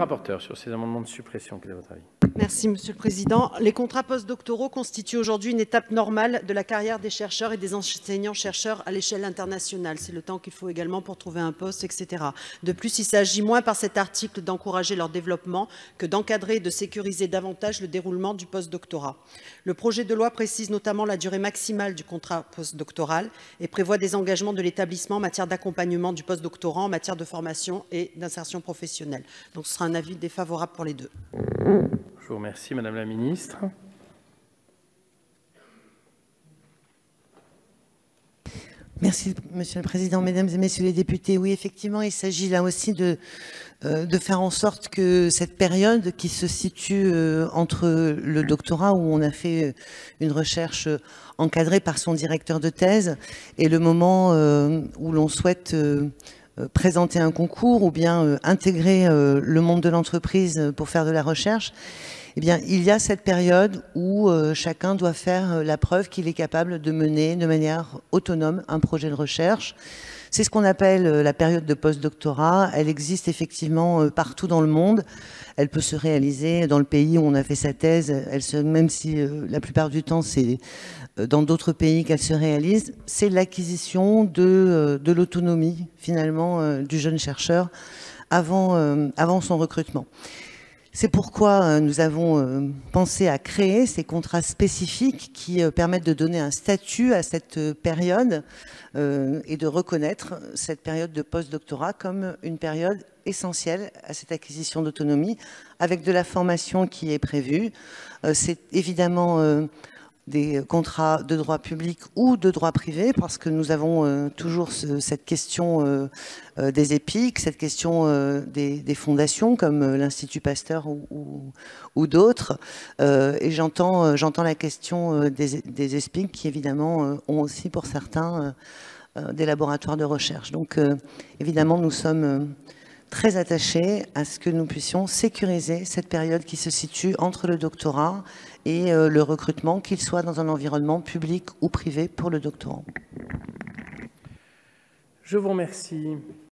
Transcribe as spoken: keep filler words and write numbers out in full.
rapporteure, sur ces amendements de suppression, quel est votre avis? Merci, Monsieur le Président. Les contrats postdoctoraux constituent aujourd'hui une étape normale de la carrière des chercheurs et des enseignants-chercheurs à l'échelle internationale. C'est le temps qu'il faut également pour trouver un poste, et cetera. De plus, il s'agit moins par cet article d'encourager leur développement que d'encadrer et de sécuriser davantage le déroulement du postdoctorat. Le projet de loi précise notamment la durée maximale du contrat postdoctoral et prévoit des engagements de l'établissement en matière d'accompagnement du postdoctorant, en matière de formation et d'insertion professionnelle. Donc, ce sera un avis défavorable pour les deux. Je vous remercie, Madame la Ministre. Merci, Monsieur le Président. Mesdames et Messieurs les députés, oui, effectivement, il s'agit là aussi de, euh, de faire en sorte que cette période qui se situe euh, entre le doctorat, où on a fait une recherche encadrée par son directeur de thèse, et le moment euh, où l'on souhaite euh, présenter un concours ou bien euh, intégrer euh, le monde de l'entreprise pour faire de la recherche, eh bien, il y a cette période où euh, chacun doit faire euh, la preuve qu'il est capable de mener de manière autonome un projet de recherche. C'est ce qu'on appelle euh, la période de postdoctorat. Elle existe effectivement euh, partout dans le monde. Elle peut se réaliser dans le pays où on a fait sa thèse, elle se, même si euh, la plupart du temps c'est euh, dans d'autres pays qu'elle se réalise. C'est l'acquisition de, euh, de l'autonomie finalement euh, du jeune chercheur avant, euh, avant son recrutement. C'est pourquoi nous avons pensé à créer ces contrats spécifiques qui permettent de donner un statut à cette période et de reconnaître cette période de postdoctorat comme une période essentielle à cette acquisition d'autonomie, avec de la formation qui est prévue. C'est évidemment des contrats de droit public ou de droit privé, parce que nous avons euh, toujours ce, cette question euh, euh, des EPIC, cette question euh, des, des fondations comme euh, l'Institut Pasteur ou, ou, ou d'autres. Euh, et j'entends euh, j'entends la question euh, des, des ESPIC qui, évidemment, euh, ont aussi pour certains euh, des laboratoires de recherche. Donc, euh, évidemment, nous sommes euh, très attachés à ce que nous puissions sécuriser cette période qui se situe entre le doctorat et euh, le recrutement, qu'il soit dans un environnement public ou privé pour le doctorant. Je vous remercie.